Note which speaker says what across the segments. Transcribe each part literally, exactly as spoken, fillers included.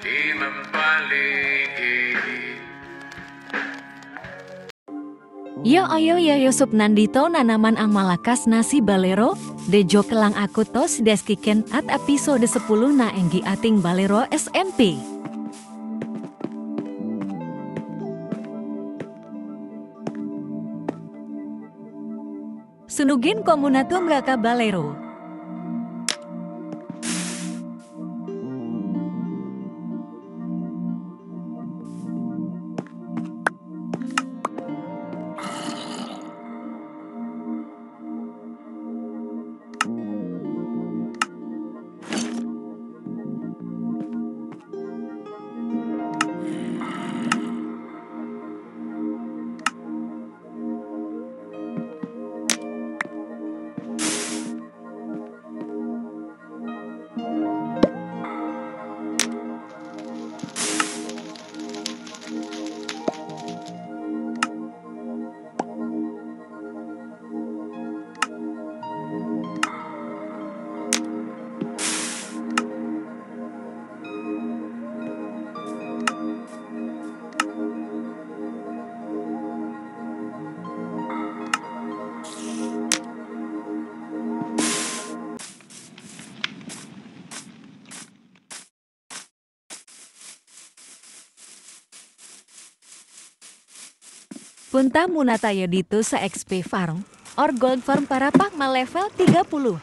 Speaker 1: di mempaligi.
Speaker 2: Yo ayo ya Yusuf Nandito nanaman ang malakas nasi balero, dejo kelang aku tos deskiken at episode sepuluh na enggi ating balero S M P. Sunugin komunatum raka balero. Punta munatayo dito sa X P Farm or Gold Farm para Pakma level tiga puluh.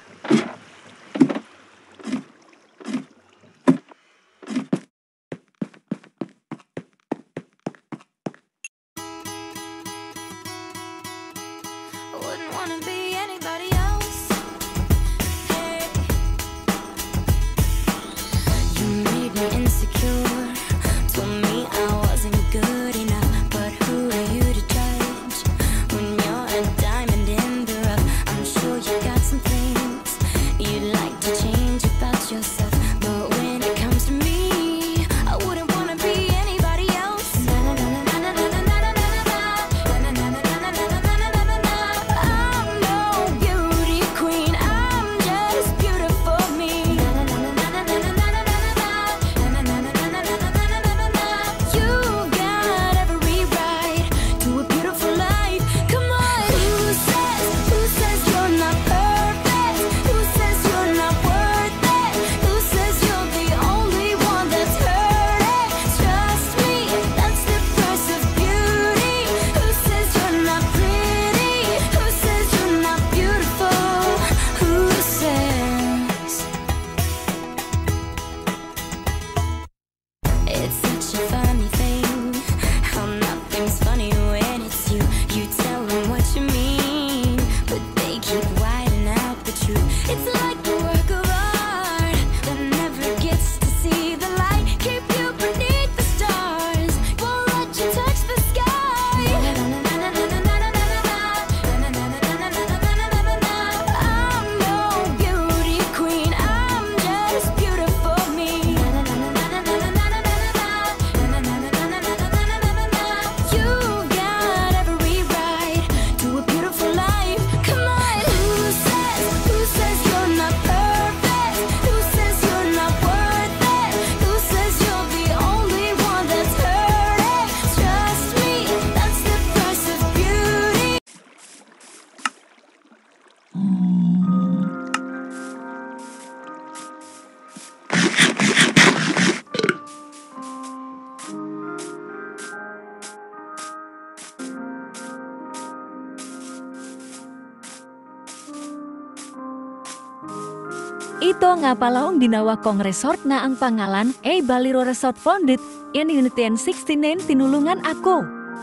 Speaker 2: Ito nga palaong dinawa kong resort na ang pangalan ay Baliro Resort founded in nineteen sixty-nine tinulungan ako.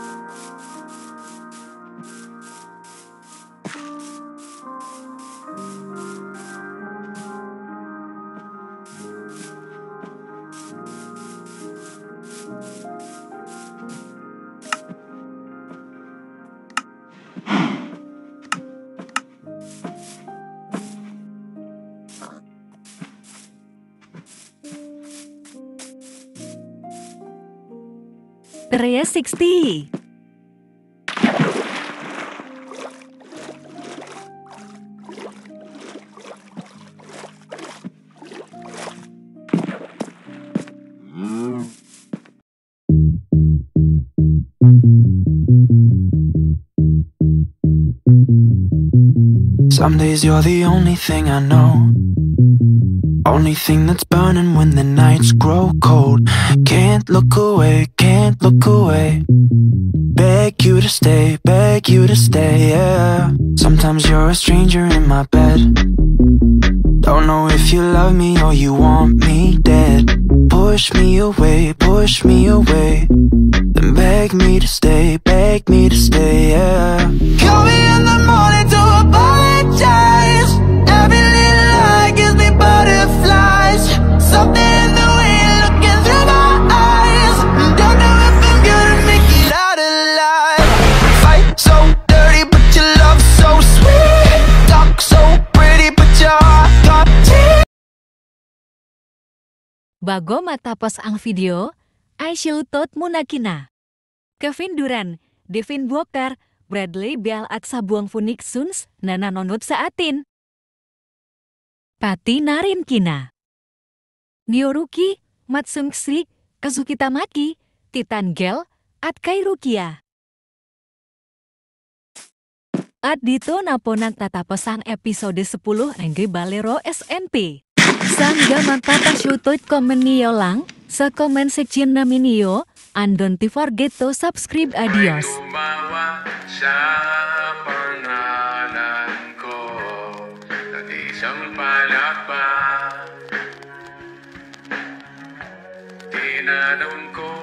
Speaker 2: Area sixty.
Speaker 3: Some days you're the only thing I know, only thing that's burning when the nights grow cold. Can't look away, can't look away. Beg you to stay, beg you to stay, yeah. Sometimes you're a stranger in my bed. Don't know if you love me or you want me dead. Push me away, push me away, then beg me to stay, beg me to stay, yeah. Call me in the morning to apologize. Every little lie gives me butterflies. Something in the way you're looking through my eyes. Don't know if I'm gonna make it out alive. Fight so dirty but your love so sweet. Talk so pretty but your heart got teeth.
Speaker 2: Bago matapos ang video, ay shoutout muna kina Kevin Durant, Devin Booker, Bradley Beal at sa buong Phoenix Suns na nanonood sa atin. Pati na rin kina Nyoruki, Matsung Sri, Kazuki Tamaki, Titan Gel, at kay Rukia. At dito na po nagtatapos ang episode sepuluh ng Balero S N P. Sangga magpapashoutout comment niyo lang sa comment section namin niyo, and don't forget to subscribe. Adios.
Speaker 1: Tumawa sa pangalan ko at isang palakpak. Tinanong ko